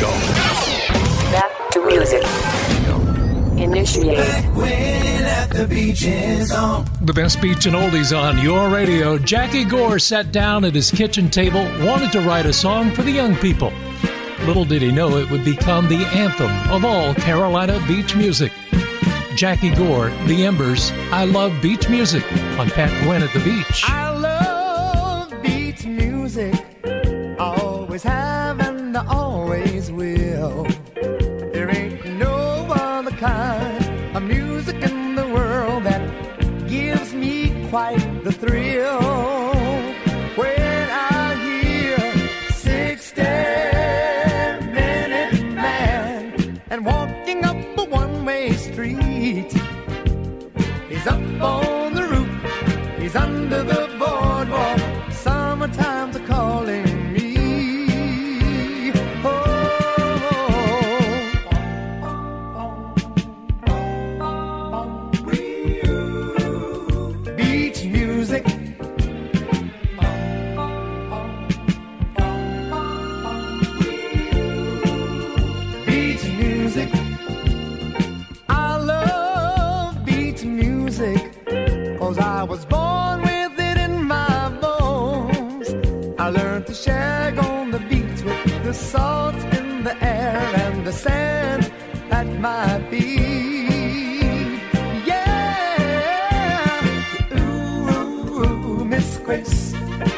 go. Back to music. Initiate. At the beach is on. The best beach and oldies on your radio. Jackie Gore sat down at his kitchen table, wanted to write a song for the young people. Little did he know it would become the anthem of all Carolina beach music. Jackie Gore, The Embers, I Love Beach Music on Pat Gwynn at the Beach. I love beach music. Always have and I always will. There ain't no other kind of music in the world that gives me quite the thrill. When I hear 60-minute man and walking up a one-way street, he's up on the roof, he's under the boardwalk, summertime's a calling me. Beach music. Beach music. I love beach music, 'cause I was born with it in my bones. I learned to shag on the beach with the salt in the air and the sand at my feet. Yeah, ooh, Miss Chris,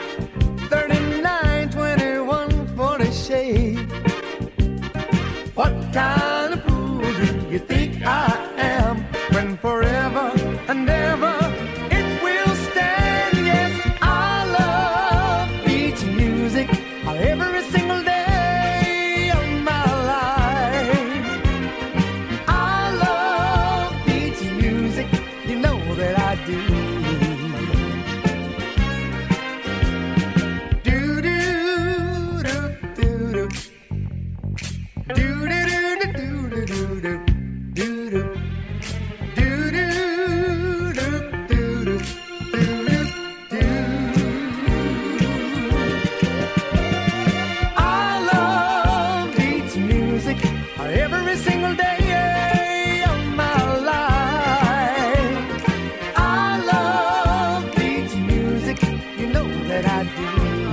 39, 21 for the shade. What kind of fool do you think I am when forever and ever it will stand? Yes, I love beach music every single day of my life. I love beach music, you know that I do. I love beach music every single day of my life. I love beach music, you know that I do.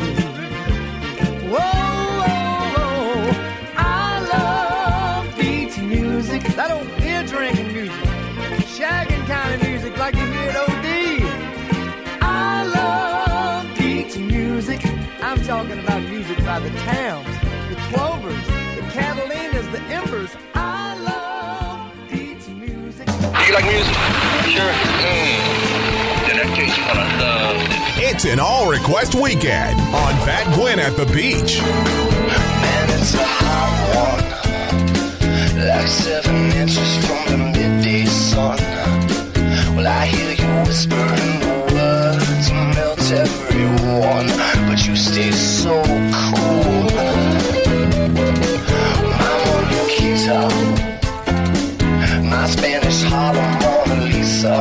Whoa, I love beach music. That old beer drinking music, shagging kind of music like you hear at OD. I love beach music. I'm talking about music by the Towns, the Clovers, the Catalinas, the Embers. I love beach music. Do you like music? Sure. In that case, you're gonna love it. It's an all-request weekend on Pat Gwynn at the Beach. Man, it's a hot one, like 7 inches from the midday sun. Well, I hear you whispering the words to melt everyone, but you stay so cool. My Mona Lisa, my Spanish Harlem Mona Lisa.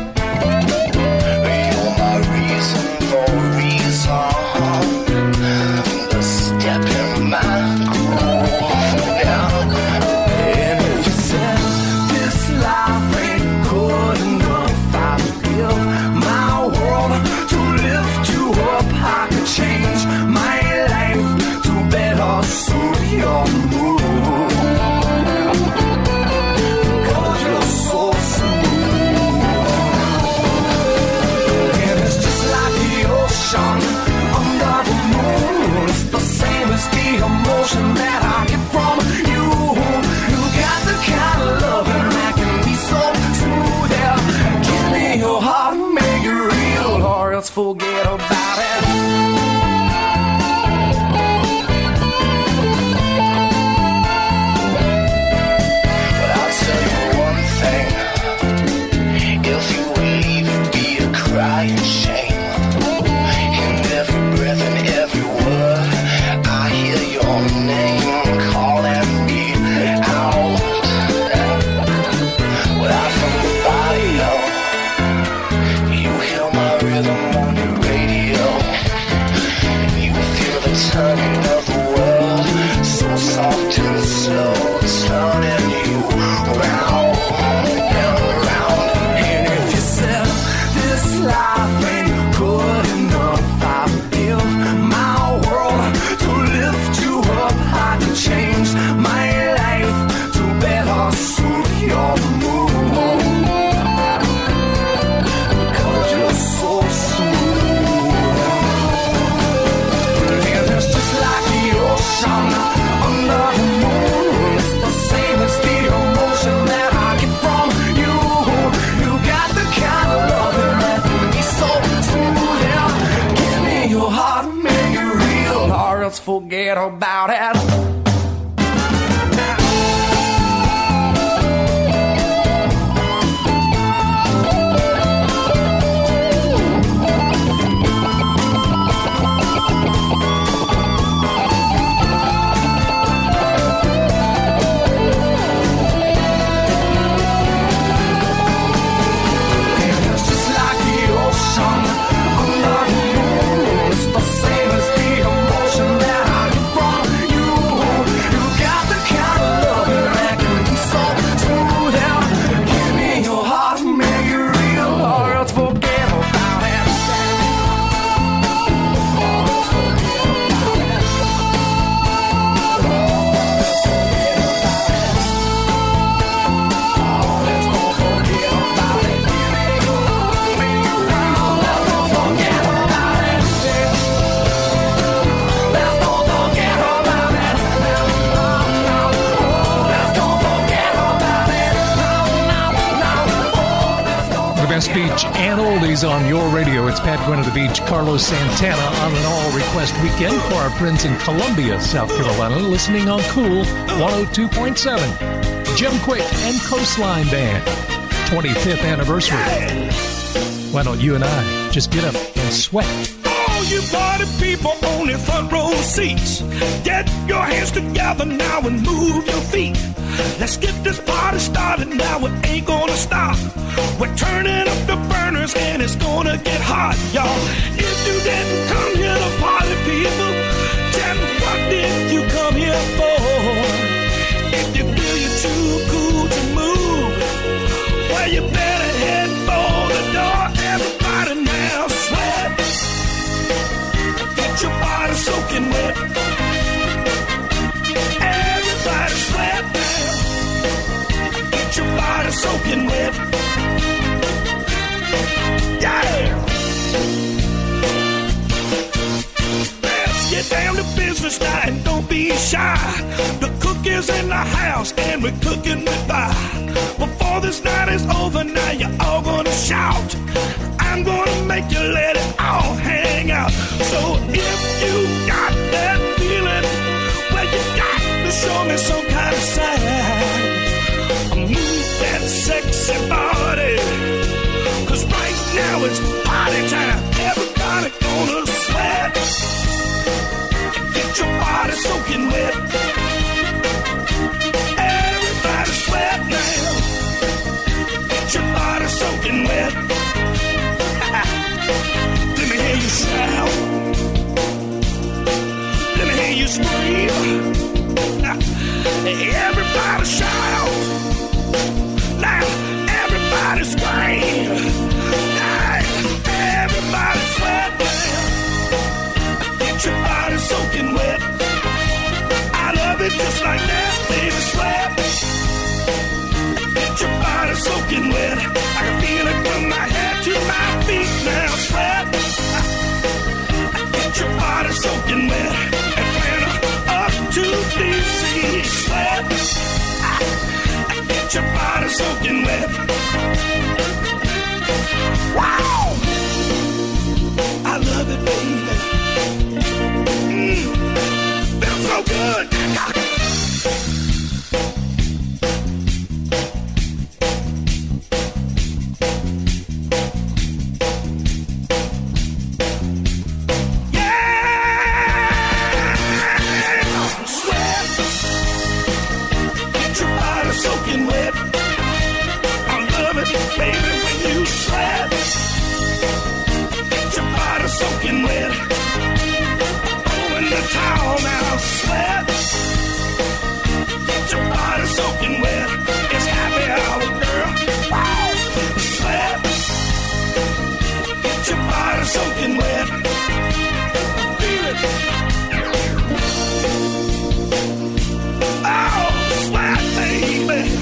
You're my reason for reason. The step in forget about it. Beach and oldies on your radio. It's Pat Gwynn of the Beach, Carlos Santana on an all-request weekend for our friends in Columbia, South Carolina, listening on Cool 102.7. Jim Quick and Coastline Band, 25th anniversary. Why don't you and I just get up and sweat? All you party people on the front row seats, get your hands together now and move your feet. Let's get this party started now, it ain't gonna stop. We're turning up the burners and it's gonna get hot, y'all. If you didn't come here to party, people, tell me what did you come here for? If you feel you're too cool to move, well, you better head for the door. Everybody now sweat, get your body soaking wet. Everybody sweat now, get your body soaking wet. Yeah! Let's get down to business now and don't be shy. The cook is in the house and we're cooking with fire. Before this night is over now, you're all gonna shout. I'm gonna make you let it all hang out. So if you got that feeling, well, you got to show me some kind of sign. Move that sexy body, 'cause right now it's party time. Everybody gonna sweat, get your body soaking wet. Everybody sweat now, get your body soaking wet. Let me hear you shout, let me hear you scream. Everybody shout, now everybody scream. Everybody sweat now, get your body soaking wet. I love it just like that, baby, sweat, get your body soaking wet. I can feel it from my head to my feet now, sweat, get your body soaking wet. Atlanta up to DC, sweat, get your body soaking wet. Wow! I love it, baby. Feels so good. Soaking wet, oh, in the towel now, sweat, get your body soaking wet. It's happy hour, girl, wow, sweat, get your body soaking wet. Feel it, oh, sweat, baby,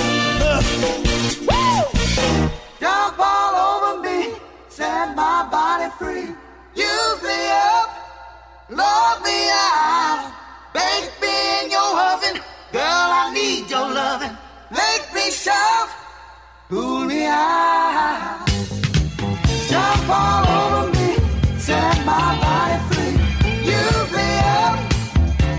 woo! Jump all over me, set my body free. Use me up, love me out, bake me in your oven. Girl, I need your loving. Make me shout, pull me out. Jump all over me, set my body free. Use me up,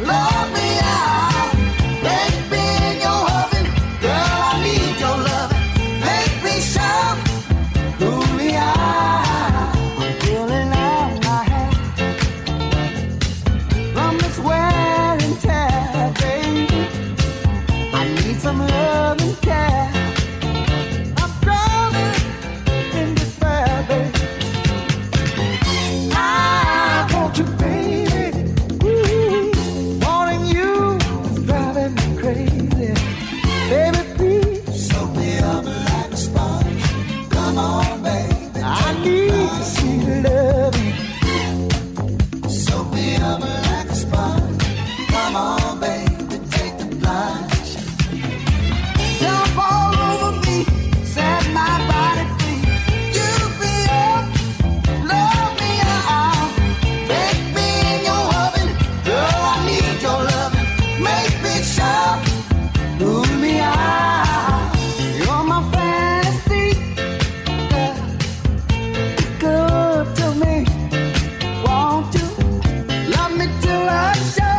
sharp, rule me out. You're my fantasy, girl. Be good to me, won't you? Love me till I show,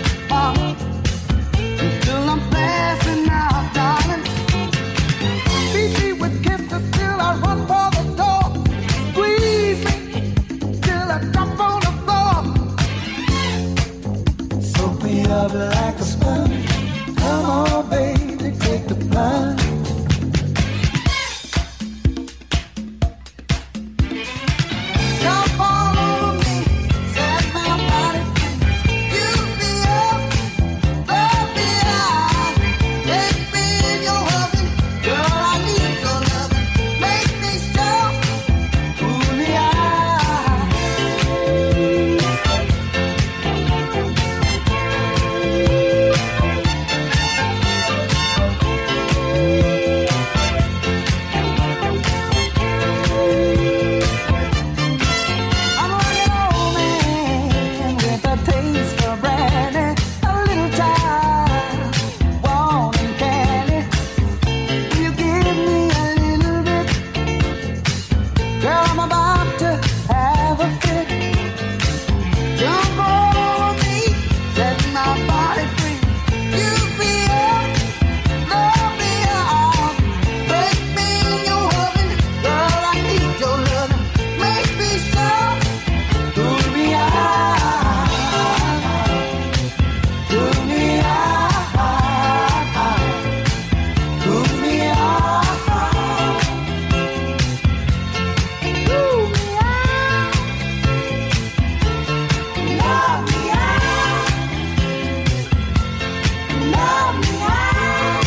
until I'm passing out, darling. Beat me with kisses till I run for the door. Squeeze me till I drop on the floor. Soak me up like a sponge. Come on, baby, take the plunge. Jump all over me, set my body free. You be up, love me out. Take me in your loving, girl, I need your loving. Make me shout, pull me out. I'm an old man with a taste for brandy, a little child wanting candy. Will you give me a little bit? Girl, I'm about to have a fit. Jump over me, set my body free. You be up, love me out. Break me in your oven, girl, I need your loving. Make me shout, pull me out, pull me out, pull me out, pull me out, love me out, love me out,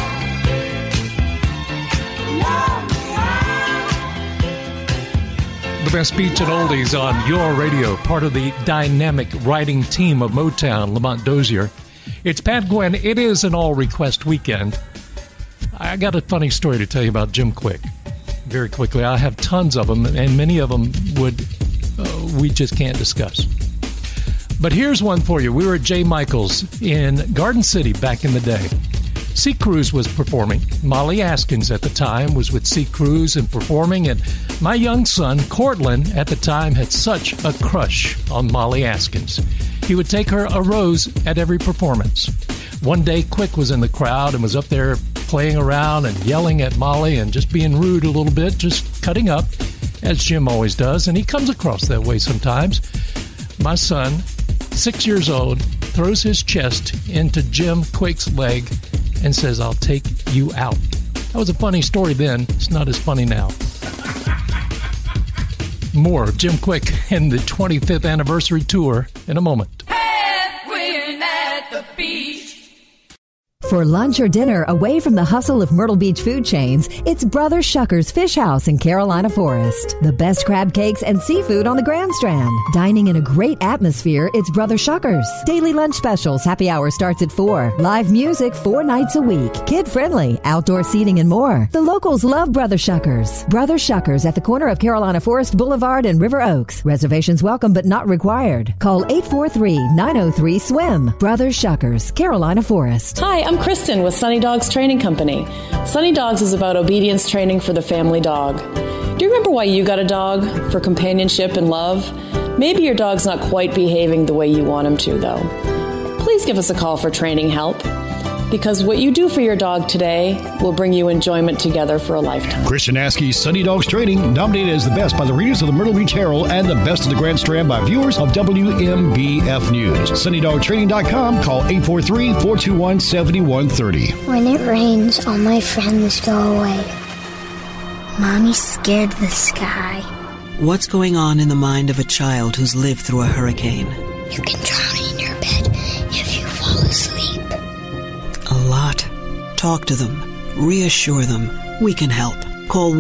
love me out. The best beats and oldies on your radio, part of the dynamic writing team of Motown, Lamont Dozier. It's Pat Gwynn. It is an all-request weekend. I got a funny story to tell you about Jim Quick. Very quickly, I have tons of them, and many of them we just can't discuss. But here's one for you. We were at J. Michael's in Garden City back in the day. C. Cruz was performing. Molly Askins at the time was with C. Cruz and performing, and my young son, Cortland, at the time had such a crush on Molly Askins. He would take her a rose at every performance. One day, Quick was in the crowd and was up there playing around and yelling at Molly and just being rude a little bit, just cutting up, as Jim always does, and he comes across that way sometimes. My son, 6 years old, throws his chest into Jim Quick's leg and says, "I'll take you out." That was a funny story then. It's not as funny now. More of Jim Quick and the 25th anniversary tour in a moment. For lunch or dinner away from the hustle of Myrtle Beach food chains, it's Brother Shucker's Fish House in Carolina Forest. The best crab cakes and seafood on the Grand Strand. Dining in a great atmosphere, it's Brother Shucker's. Daily lunch specials, happy hour starts at 4. Live music 4 nights a week. Kid-friendly, outdoor seating and more. The locals love Brother Shucker's. Brother Shucker's at the corner of Carolina Forest Boulevard and River Oaks. Reservations welcome but not required. Call 843-903-SWIM. Brother Shucker's, Carolina Forest. Hi, I'm Kristen with Sunny Dogs Training Company. Sunny Dogs is about obedience training for the family dog. Do you remember why you got a dog? For companionship and love? Maybe your dog's not quite behaving the way you want him to, though. Please give us a call for training help, because what you do for your dog today will bring you enjoyment together for a lifetime. Christian Askey's Sunny Dogs Training, nominated as the best by the readers of the Myrtle Beach Herald and the best of the Grand Strand by viewers of WMBF News. SunnyDogTraining.com. Call 843-421-7130. When it rains, all my friends go away. Mommy scared the sky. What's going on in the mind of a child who's lived through a hurricane? You can drown in your bed if you fall asleep. A lot. Talk to them. Reassure them. We can help. Call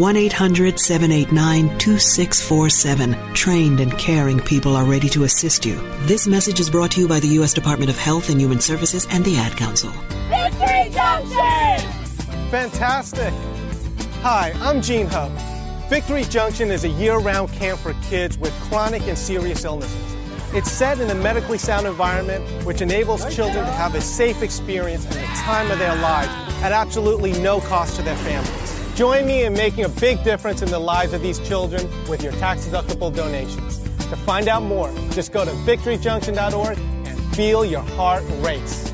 1-800-789-2647. Trained and caring people are ready to assist you. This message is brought to you by the U.S. Department of Health and Human Services and the Ad Council. Victory Junction! Fantastic! Hi, I'm Gene Hub. Victory Junction is a year-round camp for kids with chronic and serious illnesses. It's set in a medically sound environment which enables children to have a safe experience at the time of their lives at absolutely no cost to their families. Join me in making a big difference in the lives of these children with your tax-deductible donations. To find out more, just go to victoryjunction.org and feel your heart race.